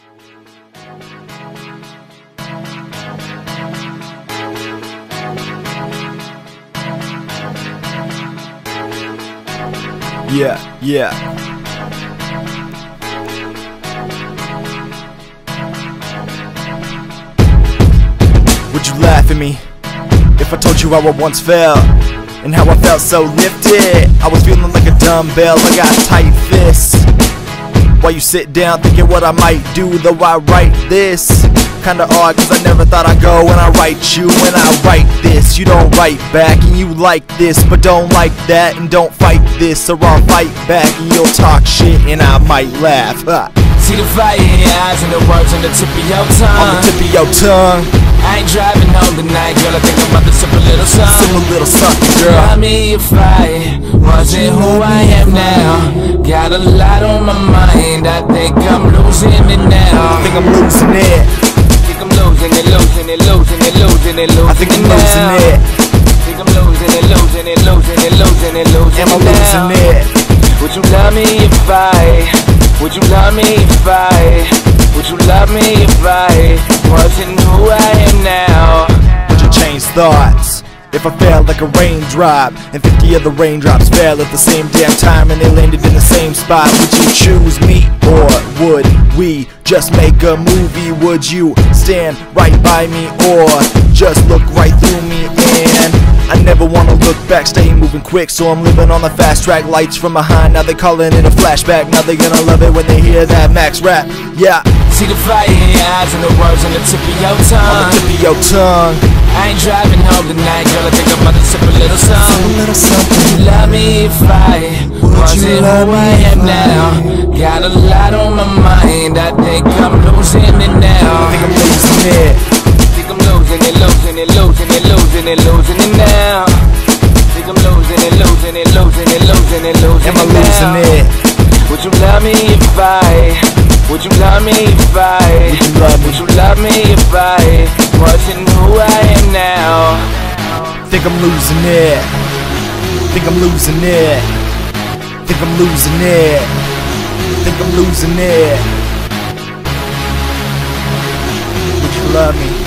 Yeah. Would you laugh at me if I told you how I once felt and how I felt so lifted? I was feeling like a dumbbell, I got tight fists. While you sit down thinking what I might do, though I write this. Kinda odd cause I never thought I'd go when I write you. When I write this, you don't write back, and you like this but don't like that, and don't fight this or I'll fight back and you'll talk shit and I might laugh. See the fire in your eyes and the words on the tip of your tongue. On the tip of your tongue. I ain't driving home tonight, girl, I think I'm about to sip a little something. Sip a little something, girl. Tell me if I wasn't who I am now. Got a lot on my mind, I think I'm losing it now. I think I'm losing it. Think I'm losing it, losing it, losing it, losing it, losing it. I think I'm losing it. Think I'm losing it, losing it, losing it, losing it, losing it. Am I losing it? Would you love me if would you love me if would you love me if I wasn't who I am now? Would you change thoughts if I fell like a raindrop and 50 of the raindrops fell at the same damn time and they landed in the same spot? Would you choose me or would we just make a movie? Would you stand right by me or just look right through me? And I never wanna look back, stay moving quick, so I'm living on the fast track. Lights from behind, now they calling it a flashback. Now they gonna love it when they hear that Max rap. Yeah. See the fire in your eyes and the words on the tip of your tongue. On the tip of your tongue. I ain't driving home tonight, girl, I think I'm about to sip a little something. Sip a little something. Would you love me if wasn't who I am now? Got a lot on my mind, I think I'm losing it now. I think I'm losing it. Think I'm losing it, losing it, losing it, losing it, losing it now. Think I'm losing it, losing it, losing it, losing it, losing it. Am I losing it? Would you love me if would you love me if would you love me if I wasn't who I am now? Think I'm losing it. Think I'm losing it. Think I'm losing it. Think I'm losing it. Would you love me?